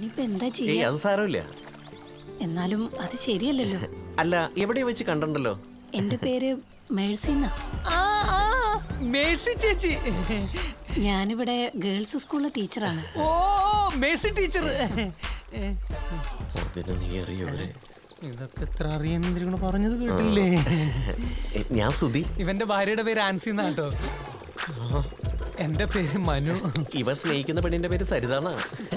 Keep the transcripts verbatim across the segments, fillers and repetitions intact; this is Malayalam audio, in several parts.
ഇനിയിപ്പോ എന്താ ചെയ്യാ? അത് സാരമില്ല. എന്നാലും അത് ശരിയല്ലല്ലോ. അല്ല, എവിടെ വെച്ച് കണ്ടല്ലോ? എന്റെ പേര് മേഴ്സി. മേഴ്സി ചേച്ചി, ഞാനിവിടെ ഗേൾസ് സ്കൂളിലെ ടീച്ചറാണ്. ഓ മേഴ്സി ടീച്ചർ. ഇതൊക്കെ എത്ര അറിയാൻ പറഞ്ഞത് കേട്ടില്ലേ? ഞാൻ സുധി. ഇവന്റെ ഭാര്യയുടെ പേര് ആൻസി എന്നാട്ടോ. എന്റെ പേര് മനു. ഇവ സ്നേഹിക്കുന്ന പെണ്ണിന്റെ പേര് സരിതാണ്.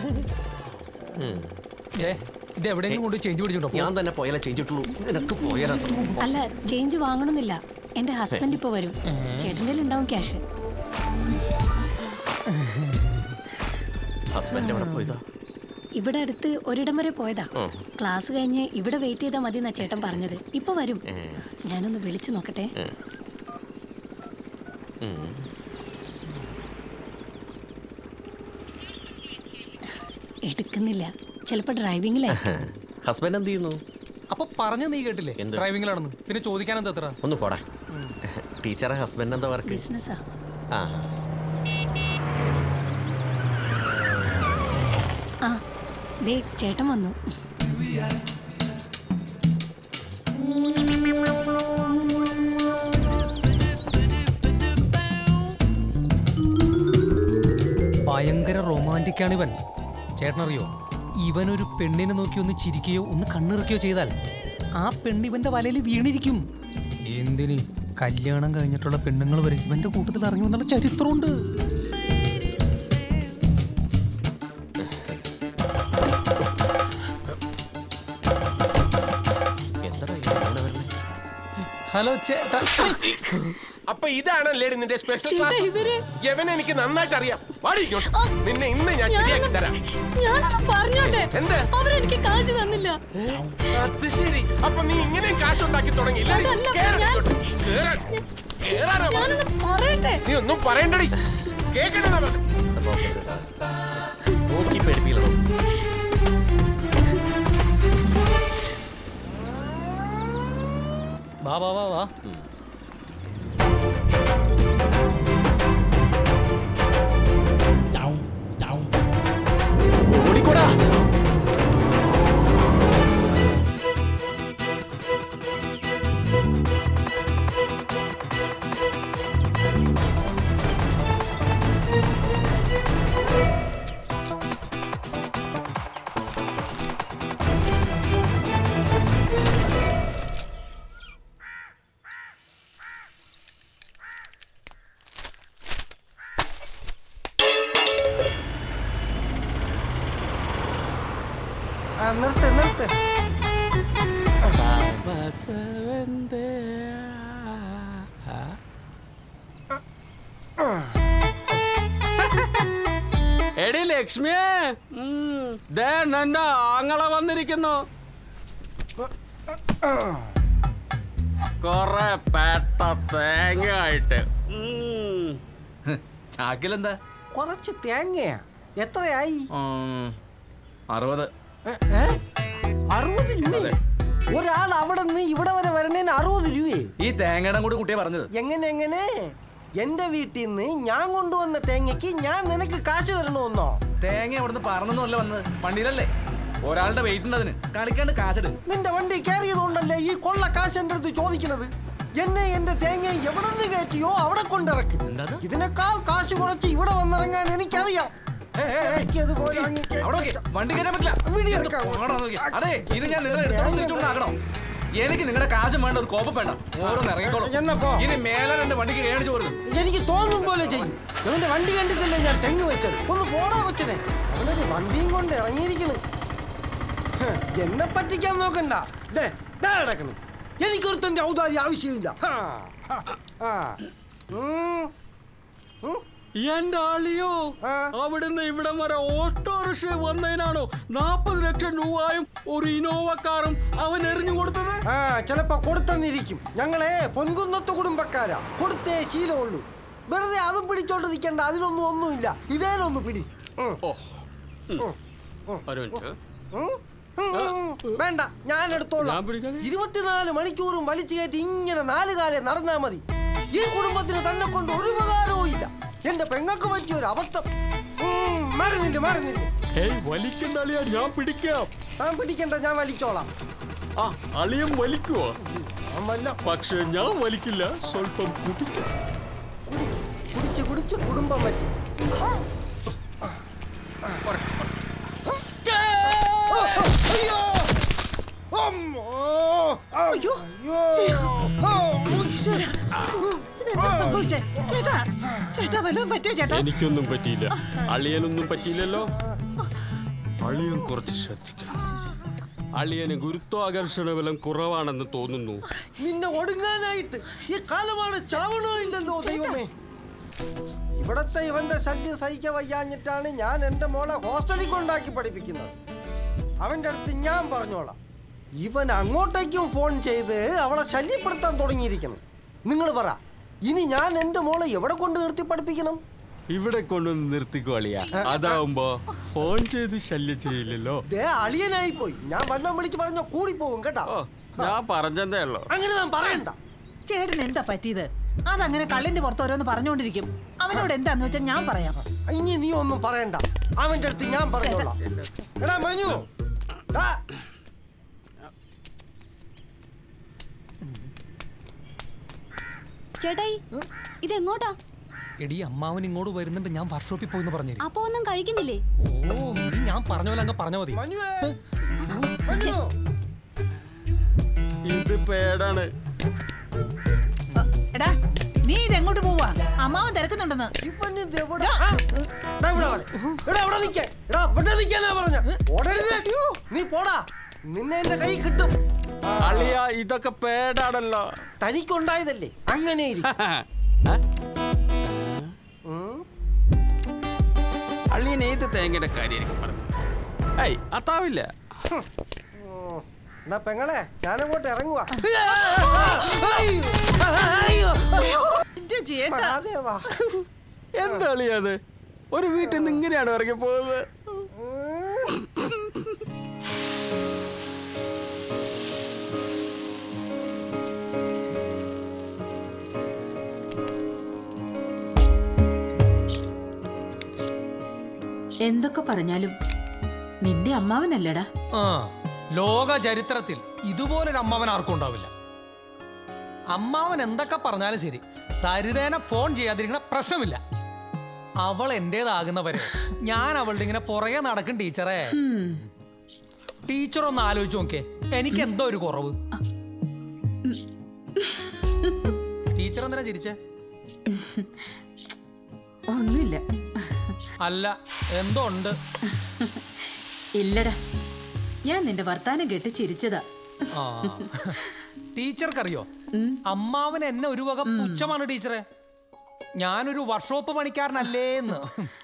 ഇത് എവിടെയെങ്കിലും കൊണ്ട് ചേഞ്ച് പിടിച്ചോ? ഞാൻ തന്നെ പോയാലേ ചേഞ്ച് കിട്ടുള്ളൂ. നിനക്ക് പോയാലോ? അല്ല, ചേഞ്ച് വാങ്ങണമെന്നില്ല. എന്റെ ഹസ്ബൻഡ് ഇപ്പൊ വരും. ചേട്ടൻ്റെ ഉണ്ടാവും ക്യാഷ്. ഹസ്ബൻഡ് എവിടെ പോയതാ? ഇവിടെ അടുത്ത് ഒരിടം വരെ പോയതാ. ക്ലാസ് കഴിഞ്ഞ് ഇവിടെ വെയിറ്റ് ചെയ്താൽ മതി എന്നാ ചേട്ടൻ പറഞ്ഞത്. ഇപ്പൊ വരും. ഞാനൊന്ന് വിളിച്ചു നോക്കട്ടെ. എടുക്കുന്നില്ല. ചിലപ്പോ ഡ്രൈവിംഗിലായിരിക്കും. ഹസ്ബൻഡ് എന്ത് ചെയ്യുന്നു? അപ്പൊ പറഞ്ഞു നീ കേട്ടില്ലേ ഡ്രൈവിംഗിലാണെന്ന്? പിന്നെ ചോദിക്കാൻ എന്താ എത്ര? ഒന്ന് പോടാ. ടീച്ചറെ ഹസ്ബൻഡ് എന്താ വർക്ക്? ബിസിനസ്സാ. ആ ആ ദേ ചേട്ടൻ വന്നു. ഭയങ്കര റൊമാൻറ്റിക് ആണ് ഇവൻ. ചേട്ടനറിയോ, ഇവനൊരു പെണ്ണിനെ നോക്കി ഒന്ന് ചിരിക്കുകയോ ഒന്ന് കണ്ണിറക്കുകയോ ചെയ്താൽ ആ പെണ്ണിവന്റെ വലയിൽ വീണിരിക്കും. എന്തിന് കല്യാണം കഴിഞ്ഞിട്ടുള്ള പെണ്ണുങ്ങൾ വരെ ഇവന്റെ കൂട്ടത്തിൽ ഇറങ്ങി വന്നുള്ള ചരിത്രമുണ്ട്. ഹലോ ചേട്ടാ. അപ്പൊ ഇതാണല്ലേ നിന്റെ സ്പെഷ്യൽ ക്ലാസ്? യവനെ എനിക്ക് നന്നായിട്ട് അറിയാം. നിന്നെ ഇന്ന് ഞാൻ ശരിയാക്കി തരാം. എന്ത്? അത് ശരി. അപ്പൊ നീ ഇങ്ങനെ കാശ് ഉണ്ടാക്കി തുടങ്ങിയില്ല? നീ ഒന്നും പറയണ്ടടി. കേക്കണ നോക്കി പേടിപ്പിക്കണം. വാ വാ വാ വാ. ഓടിക്കോടാ. നിർത്ത് നിർത്ത്. എടി ലക്ഷ്മിയെ, ദേ നിന്റെ ആങ്ങളെ വന്നിരിക്കുന്നു. കൊറേ പേട്ട തേങ്ങ ആയിട്ട്. ചാക്കിലെന്താ? കുറച്ച് തേങ്ങയാ. എത്രയായി? അറുപത്. അറുപത് രൂപ? ഒരാൾ അവിടെ നിന്ന് ഇവിടെ വരെ വരണേന് അറുപത് രൂപയെ? ഈ തേങ്ങയുടെ കൂടെ കുട്ടിയെ പറഞ്ഞത്. എങ്ങനെ എങ്ങനെ? എന്റെ വീട്ടിൽ നിന്ന് ഞാൻ കൊണ്ടുവന്ന തേങ്ങയ്ക്ക് ഞാൻ നിനക്ക് കാശ് തരണമെന്നോ? തേങ്ങ അവിടുന്ന് പറന്നൊന്നുമല്ല വന്നത്, വണ്ടിയിലല്ലേ. ഒരാളുടെ വെയിറ്റ് ഉണ്ട് അതിന്. കളിക്കാണ്ട് കാശെടു. നിന്റെ വണ്ടി കയറിയതുകൊണ്ടല്ലേ ഈ കൊള്ള കാശ് എന്റെ അടുത്ത് ചോദിക്കുന്നത്? എന്നെ എന്റെ തേങ്ങ എവിടെ നിന്ന് കയറ്റിയോ അവിടെ കൊണ്ടിറക്കും. ഇതിനേക്കാൾ കാശ് കുറച്ച് ഇവിടെ വന്നിറങ്ങാൻ എനിക്കറിയാം. വണ്ടി കയറ്റാൻ പറ്റില്ല. അതെ, ഇത് ഞാൻ നിങ്ങളെ എനിക്ക് നിങ്ങളുടെ കാശും വേണ്ട, ഒരു കോപ്പം വേണ്ട. ഓരോന്ന് ഇറങ്ങിക്കോളും. ഇനി മേലെ എന്റെ വണ്ടിക്ക് കേണിച്ചു പോരുത്. എനിക്ക് തോന്നും പോലെ ചെയ്യും. അവന്റെ വണ്ടി കണ്ടിട്ടല്ലേ ഞാൻ തെങ്ങ് വെച്ചത്. ഒന്ന് പോടാ കൊച്ചനെ. അവനൊരു വണ്ടിയും കൊണ്ട് ഇറങ്ങിയിരിക്കുന്നു. എന്നെ പറ്റിക്കാൻ നോക്കണ്ട. കിടക്കണം. എനിക്കൊരുത്തന്റെ ഔദാര്യം ആവശ്യമില്ല. എന്റെ ആളിയോ, അവിടുന്ന് ഇവിടം വരെ ഓട്ടോറിക്ഷ വന്നതിനാണോ നാപ്പത് ലക്ഷം രൂപയും ഒരു ഇനോവ കാറും അവൻ എറിഞ്ഞു കൊടുത്തത്? ആ, ചിലപ്പോ കൊടുത്തെന്നിരിക്കും. ഞങ്ങളെ പൊൻകുന്നത്ത് കുടുംബക്കാരാ. കൊടുത്തേ ശീലമുള്ളൂ. വെറുതെ അതും പിടിച്ചോണ്ട് നിൽക്കണ്ട. അതിനൊന്നും ഒന്നുമില്ല. ഇതേലൊന്ന് പിടി. വേണ്ട, ഞാൻ എടുത്തോളാം. ഇരുപത്തിനാല് മണിക്കൂറും വലിച്ചു കയറ്റി ഇങ്ങനെ നാല് കാലം നടന്നാ മതി. ഈ കുടുംബത്തിന് തന്നെ കൊണ്ട് ഒരു ഉപകാരവും ഇല്ല. എന്റെ പെങ്ങൾക്ക് പറ്റിയ ഒരു അബദ്ധം. മരുന്നില്ല മരുന്നില്ല. വലിക്കണ്ട അളിയ, ഞാൻ പിടിക്കാം. ഞാൻ പിടിക്കണ്ട, ഞാൻ വലിച്ചോളാം. ആ അളിയൻ വലിക്കുവോ? വല്ല പക്ഷെ ഞാൻ വലിക്കില്ല, സ്വല്പം കുടിക്കാം. കുടിച്ച് കുടിച്ച് കുടുംബം പറ്റി. അയ്യോ അയ്യോ സംഭവിച്ചേ ചേട്ടാ? ചേട്ടാ വല്ലതും പറ്റിയോ ചേട്ടാ? എനിക്കൊന്നും പറ്റിയില്ല. അളിയനൊന്നും പറ്റിയില്ലല്ലോ. അളിയൻ കുറച്ച് ശ്രദ്ധിക്കണം. അളിയന് ഗുരുത്വാകർഷണ ബലം കുറവാണെന്ന് തോന്നുന്നു. നിന്നെ ഒടുങ്ങാനായിട്ട് ഈ കാലമാണ് ചാവണോ ഇല്ലല്ലോ ദൈവമേ. ഇവിടത്തെ ഇവന്റെ ശല്യം സഹിക്കാൻ വയ്യാഞ്ഞിട്ടാണ് ഞാൻ എൻ്റെ മോളെ ഹോസ്റ്റലിൽ കൊണ്ടാക്കി പഠിപ്പിക്കുന്നത്. അവൻ്റെ അടുത്ത് ഞാൻ പറഞ്ഞോളാം, ഇവൻ അങ്ങോട്ടേക്കും ഫോൺ ചെയ്ത് അവളെ ശല്യപ്പെടുത്താൻ തുടങ്ങിയിരിക്കണം. നിങ്ങൾ പറ, ഇനി ഞാൻ എൻ്റെ മോളെ എവിടെ കൊണ്ട് നിർത്തി പഠിപ്പിക്കണം? ഇവിടെ കൊണ്ടുവന്ന് നിർത്തിക്കോ അളിയ. അതാവുമ്പോ ഫോൺ ചെയ്ത് ശല്യം ചെയ്യില്ലല്ലോ. അളിയനായി പോയി. ഞാൻ വല്ലതും വിളിച്ച് പറഞ്ഞോ കൂടി പോകും കേട്ടോ. ഞാൻ പറഞ്ഞതേ ഉള്ളൂ. അങ്ങനെ ഞാൻ പറയണ്ട. ചേട്ടന് എന്താ പറ്റിയത്? അതങ്ങനെ കള്ളിന്റെ പുറത്ത് ഓരോന്ന് പറഞ്ഞുകൊണ്ടിരിക്കും. അവനോട് എന്താന്ന് വെച്ചാൽ ഞാൻ പറയാം. ഇനി നീ ഒന്നും പറയണ്ട, അവന്റെ അടുത്ത് ഞാൻ പറഞ്ഞോളാം. എടാ മനു, ചേട്ടായി ഇതെങ്ങോട്ടാ? എടി അമ്മാവൻ ഇങ്ങോട്ട് വരുന്നുണ്ട്, ഞാൻ വർക്ക്ഷോപ്പിൽ പോയിന്ന് പറഞ്ഞു. അപ്പൊ ഒന്നും കഴിക്കുന്നില്ലേ? ഓ നീ ഞാൻ പറഞ്ഞ പോലെ അങ്ങ് പറഞ്ഞാ മതി. ഇത് പേടാണ്. എടാ നീ ഇതെങ്ങോട്ട് പോവാ? അമ്മാവൻ തിരക്കുന്നുണ്ടെന്ന്. നീ പോടാ, നിന്നെ എന്റെ കൈ കിട്ടും. അളിയ ഇതൊക്കെ പേടാണല്ലോ. തനിക്കുണ്ടായതല്ലേ, അങ്ങനെ അളിയൻ ഏത് തേങ്ങയുടെ കാര്യം പറഞ്ഞു? ഐ അത്താവില്ല. എന്നാ പെങ്ങളെ, ഞാനങ്ങോട്ട് ഇറങ്ങുവാ. എന്താ അളിയത്? ഒരു വീട്ടിൽ നിന്ന് ഇങ്ങനെയാണ് ഇറങ്ങി പോകുന്നത്. എന്തൊക്കെ പറഞ്ഞാലും നിന്റെ അമ്മാവനല്ലടാ. ആ ലോക ചരിത്രത്തിൽ ഇതുപോലൊരു അമ്മാവൻ ആർക്കും ഉണ്ടാവില്ല. അമ്മാവൻ എന്തൊക്കെ പറഞ്ഞാലും ശരി, സരിതേനെ ഫോൺ ചെയ്യാതിരിക്കണ പ്രശ്നമില്ല. അവൾ എന്റേതാകുന്നവരെ ഞാൻ അവളുടെ ഇങ്ങനെ പുറകെ നടക്കും. ടീച്ചറെ, ടീച്ചർ ഒന്ന് ആലോചിച്ച് നോക്കേ, എനിക്ക് എന്തോ ഒരു കുറവ്. ടീച്ചർ എന്തിനാ ചിരിച്ചേ? ഒന്നുമില്ല. അല്ല, എന്തോ ഉണ്ട്. ഇല്ലടാ, ഞാൻ നിന്റെ വർത്താനം കേട്ട് ചിരിച്ചതാ. ആ ടീച്ചർക്കറിയോ, അമ്മാവൻ എന്നെ ഒരു വക പുച്ഛമാണ് ടീച്ചറെ. ഞാനൊരു വർക്ക്ഷോപ്പ് പണിക്കാരനല്ലേന്ന്.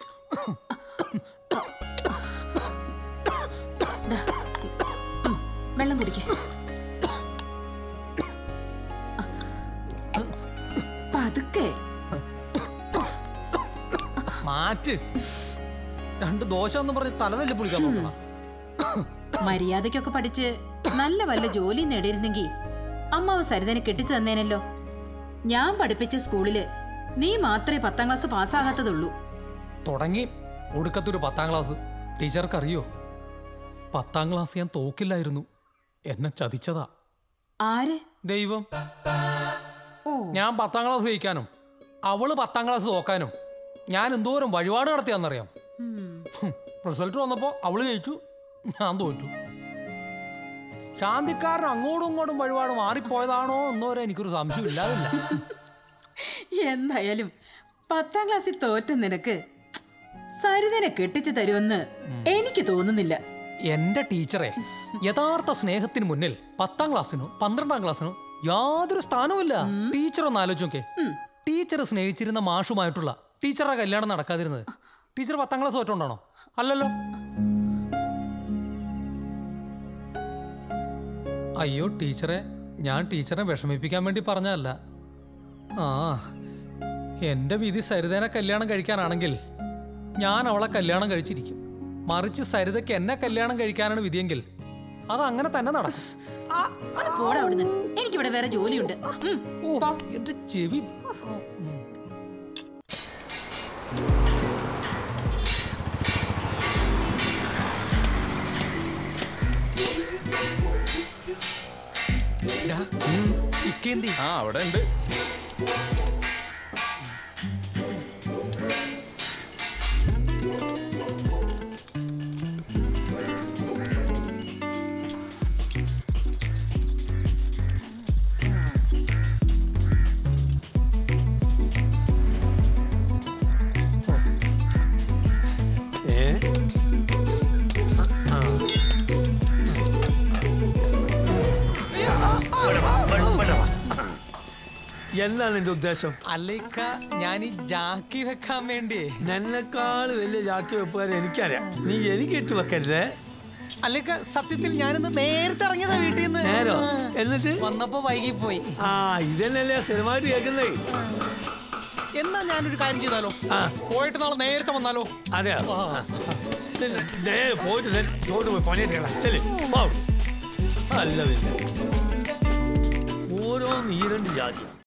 വെള്ളം കുടിക്കേ. പതുക്കെ മാറ്റ്. രണ്ട് ദോശ എന്ന് പറഞ്ഞ് തലതല്ലി പൊളിക്കാൻ നോക്കണം. മര്യാദക്കൊക്കെ പഠിച്ച് നല്ല വല്ല ജോലി നേടിയിരുന്നെങ്കിൽ അമ്മാവ് സരിതനെ കെട്ടിച്ചു തന്നേനല്ലോ. ഞാൻ പഠിപ്പിച്ച സ്കൂളില് നീ മാത്രമേ പത്താം ക്ലാസ് പാസ്സാകാത്തതുള്ളൂ. തുടങ്ങി ഒടുക്കത്തൊരു പത്താം ക്ലാസ്. ടീച്ചർക്കറിയോ, പത്താം ക്ലാസ് ഞാൻ തോക്കില്ലായിരുന്നു. എന്നെ ചതിച്ചതാ. ആര്? ദൈവം. ഞാൻ പത്താം ക്ലാസ് ജയിക്കാനും അവള് പത്താം ക്ലാസ് തോക്കാനും ഞാൻ എന്തോരം വഴിപാട് നടത്തിയാന്നറിയാം. റിസൾട്ട് വന്നപ്പോ അവള് ജയിച്ചു, ഞാൻ തോറ്റു. ശാന്തിക്കാരൻ അങ്ങോട്ടും ഇങ്ങോട്ടും വഴിപാട് മാറിപ്പോയതാണോ എന്നോരെ എനിക്കൊരു സംശയം ഇല്ലാതില്ല. എന്തായാലും പത്താം ക്ലാസ്സിൽ തോറ്റ നിനക്ക് സരിതനെ കെട്ടിച്ചു തരുമെന്ന് എനിക്ക് തോന്നുന്നില്ല. എന്റെ ടീച്ചറെ, യഥാർത്ഥ സ്നേഹത്തിന് മുന്നിൽ പത്താം ക്ലാസ്സിനോ പന്ത്രണ്ടാം ക്ലാസ്സിനോ യാതൊരു സ്ഥാനവുമില്ല. ടീച്ചർ ഒന്ന് ആലോചിച്ച് നോക്കേ. ടീച്ചർ സ്നേഹിച്ചിരുന്ന മാഷുമായിട്ടുള്ള ടീച്ചറുടെ കല്യാണം നടക്കാതിരുന്നത് ടീച്ചർ പത്താം ക്ലാസ് തോറ്റുകൊണ്ടാണോ? അല്ലല്ലോ. അയ്യോ ടീച്ചറെ, ഞാൻ ടീച്ചറെ വിഷമിപ്പിക്കാൻ വേണ്ടി പറഞ്ഞതല്ല. ആ എന്റെ വിധി സരിതേനെ കല്യാണം കഴിക്കാനാണെങ്കിൽ ഞാൻ അവളെ കല്യാണം കഴിച്ചിരിക്കും. മറിച്ച് സരിതയ്ക്ക് എന്നെ കല്യാണം കഴിക്കാനാണ് വിധിയെങ്കിൽ അത് അങ്ങനെ തന്നെ നടക്കും. എനിക്കിവിടെ വേറെ ജോലിയുണ്ട്. എന്റെ ചെവി. ഇക്കേന്തി ആ അവിടെ ഉണ്ട്. എന്താണ് എന്റെ ഉദ്ദേശം? അല്ലേക്ക ഞാൻ ഈ ജാക്കി വെക്കാൻ വേണ്ടി. എന്നെക്കാൾ വലിയ ജാക്കി വെപ്പുകാരൻ എനിക്കറിയാം. നീ എനിക്ക് ഇട്ട് വെക്കരുതേ. അല്ലേക്ക സത്യത്തിൽ ഞാനിന്ന് നേരത്തെ ഇറങ്ങിയതാ വീട്ടിൽ നിന്ന്. നേരോ? എന്നിട്ട് വന്നപ്പോ വൈകി പോയി. ആ ഇതന്നെയല്ലേ സ്ഥിരമായിട്ട് കേൾക്കുന്നേ. എന്നാ ഞാനൊരു കാര്യം ചെയ്താലോ? പോയിട്ട് നാളെ നേരത്തെ വന്നാലോ? അതെയോ? നേരെ പോയിട്ട് ചോട്ട് പോയി പണിയിട്ടേ. അല്ല ഓരോ നീ രണ്ട് ജാതി